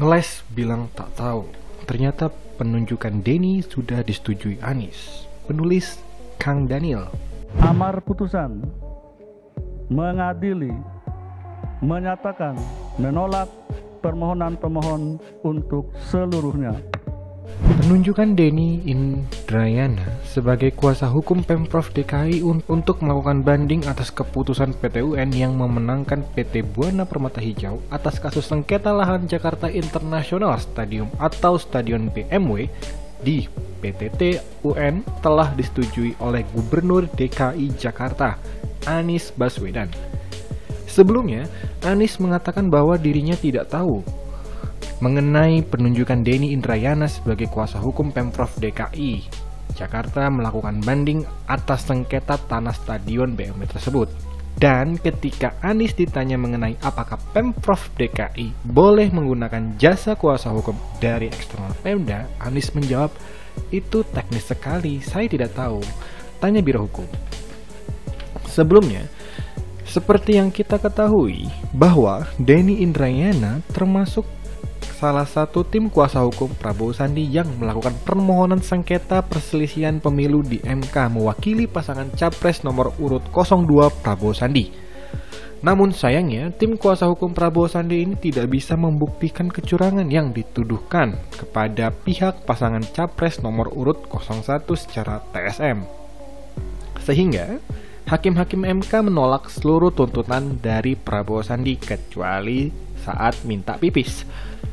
Ngeles bilang tak tahu. Ternyata penunjukan Denny sudah disetujui Anies. Penulis Kang Daniel. Amar putusan mengadili, menyatakan menolak permohonan pemohon untuk seluruhnya. Penunjukan Denny Indrayana sebagai kuasa hukum Pemprov DKI untuk melakukan banding atas keputusan PT UN yang memenangkan PT Buana Permata Hijau atas kasus sengketa lahan Jakarta International Stadium atau Stadion BMW di PTT UN telah disetujui oleh Gubernur DKI Jakarta, Anies Baswedan. Sebelumnya, Anies mengatakan bahwa dirinya tidak tahu mengenai penunjukan Denny Indrayana sebagai kuasa hukum Pemprov DKI Jakarta melakukan banding atas sengketa tanah Stadion BMW tersebut. Dan ketika Anies ditanya mengenai apakah Pemprov DKI boleh menggunakan jasa kuasa hukum dari eksternal Pemda, Anies menjawab, "Itu teknis sekali, saya tidak tahu. Tanya Biro Hukum." Sebelumnya, seperti yang kita ketahui bahwa Denny Indrayana termasuk salah satu tim kuasa hukum Prabowo Sandi yang melakukan permohonan sengketa perselisihan pemilu di MK mewakili pasangan Capres nomor urut 02 Prabowo Sandi. Namun sayangnya, tim kuasa hukum Prabowo Sandi ini tidak bisa membuktikan kecurangan yang dituduhkan kepada pihak pasangan Capres nomor urut 01 secara TSM. Sehingga hakim-hakim MK menolak seluruh tuntutan dari Prabowo Sandi kecuali saat minta pipis.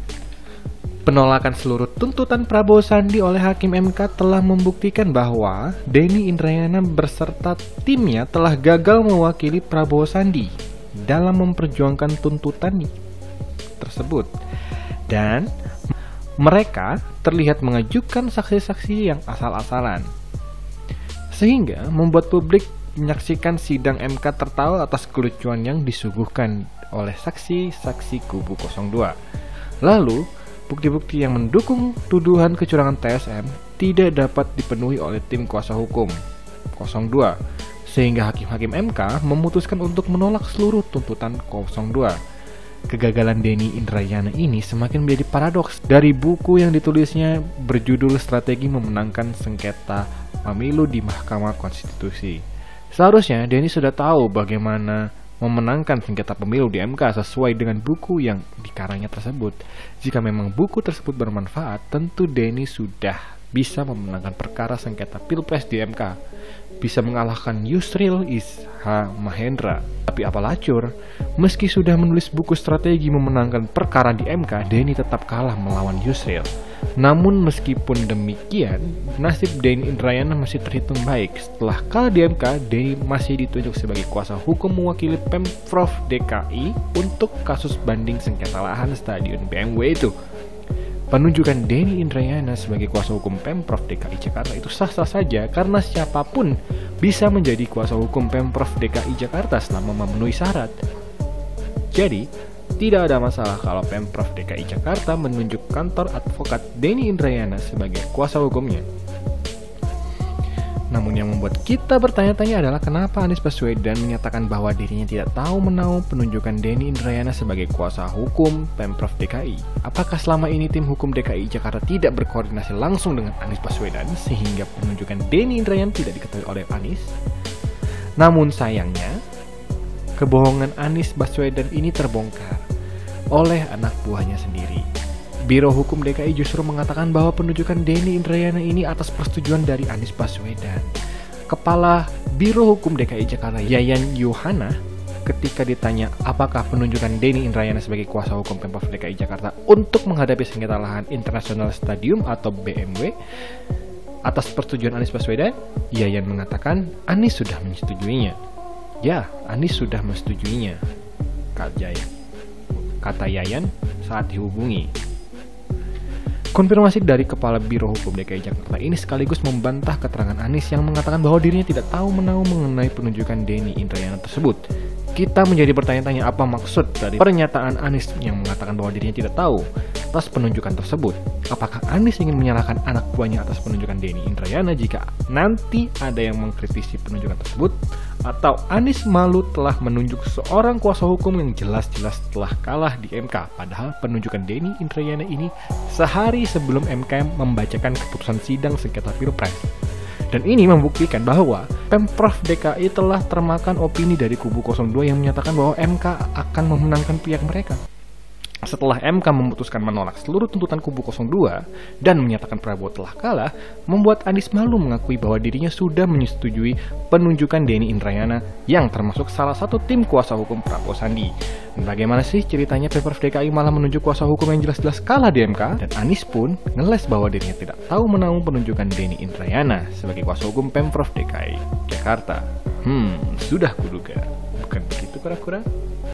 Penolakan seluruh tuntutan Prabowo Sandi oleh Hakim MK telah membuktikan bahwa Denny Indrayana beserta timnya telah gagal mewakili Prabowo Sandi dalam memperjuangkan tuntutan tersebut. Dan mereka terlihat mengajukan saksi-saksi yang asal-asalan. Sehingga membuat publik menyaksikan sidang MK tertawa atas kelucuan yang disuguhkan oleh saksi-saksi kubu 02. Lalu, bukti-bukti yang mendukung tuduhan kecurangan TSM tidak dapat dipenuhi oleh tim kuasa hukum 02, sehingga hakim-hakim MK memutuskan untuk menolak seluruh tuntutan 02. Kegagalan Denny Indrayana ini semakin menjadi paradoks dari buku yang ditulisnya berjudul Strategi Memenangkan Sengketa Pemilu di Mahkamah Konstitusi. Seharusnya Denny sudah tahu bagaimana memenangkan sengketa pemilu di MK sesuai dengan buku yang dikarangnya tersebut. Jika memang buku tersebut bermanfaat, tentu Denny sudah bisa memenangkan perkara sengketa Pilpres di MK, bisa mengalahkan Yusril Isha Mahendra. Tapi apalah cur, meski sudah menulis buku strategi memenangkan perkara di MK, Denny tetap kalah melawan Yusril. Namun meskipun demikian, nasib Denny Indrayana masih terhitung baik. Setelah kalah di MK, Denny masih ditunjuk sebagai kuasa hukum mewakili Pemprov DKI untuk kasus banding sengketa lahan Stadion BMW itu. Penunjukan Denny Indrayana sebagai kuasa hukum Pemprov DKI Jakarta itu sah-sah saja karena siapapun bisa menjadi kuasa hukum Pemprov DKI Jakarta selama memenuhi syarat. Jadi, tidak ada masalah kalau Pemprov DKI Jakarta menunjuk kantor advokat Denny Indrayana sebagai kuasa hukumnya. Namun yang membuat kita bertanya-tanya adalah kenapa Anies Baswedan menyatakan bahwa dirinya tidak tahu menahu penunjukan Denny Indrayana sebagai kuasa hukum Pemprov DKI. Apakah selama ini tim hukum DKI Jakarta tidak berkoordinasi langsung dengan Anies Baswedan sehingga penunjukan Denny Indrayana tidak diketahui oleh Anies? Namun sayangnya, kebohongan Anies Baswedan ini terbongkar oleh anak buahnya sendiri. Biro Hukum DKI justru mengatakan bahwa penunjukan Denny Indrayana ini atas persetujuan dari Anies Baswedan. Kepala Biro Hukum DKI Jakarta, Yayan Yohana, ketika ditanya apakah penunjukan Denny Indrayana sebagai kuasa hukum Pemprov DKI Jakarta untuk menghadapi sengketa lahan International Stadium atau BMW atas persetujuan Anies Baswedan, Yayan mengatakan Anies sudah menyetujuinya. Ya, Anies sudah menyetujuinya, kata Yayan saat dihubungi. Konfirmasi dari Kepala Biro Hukum DKI Jakarta ini sekaligus membantah keterangan Anies yang mengatakan bahwa dirinya tidak tahu menahu mengenai penunjukan Denny Indrayana tersebut. Kita menjadi bertanya-tanya apa maksud dari pernyataan Anies yang mengatakan bahwa dirinya tidak tahu. atas penunjukan tersebut. Apakah Anies ingin menyalahkan anak buahnya atas penunjukan Denny Indrayana jika nanti ada yang mengkritisi penunjukan tersebut? Atau Anies malu telah menunjuk seorang kuasa hukum yang jelas-jelas telah kalah di MK, padahal penunjukan Denny Indrayana ini sehari sebelum MK membacakan keputusan sidang sengketa Pilpres. Dan ini membuktikan bahwa Pemprov DKI telah termakan opini dari kubu 02 yang menyatakan bahwa MK akan memenangkan pihak mereka. Setelah MK memutuskan menolak seluruh tuntutan kubu 02 dan menyatakan Prabowo telah kalah, membuat Anies malu mengakui bahwa dirinya sudah menyetujui penunjukan Denny Indrayana yang termasuk salah satu tim kuasa hukum Prabowo Sandi. Dan bagaimana sih ceritanya Pemprov DKI malah menunjuk kuasa hukum yang jelas-jelas kalah di MK? Dan Anies pun ngeles bahwa dirinya tidak tahu menahu penunjukan Denny Indrayana sebagai kuasa hukum Pemprov DKI Jakarta. Sudah kuduga. Bukan begitu kura-kura?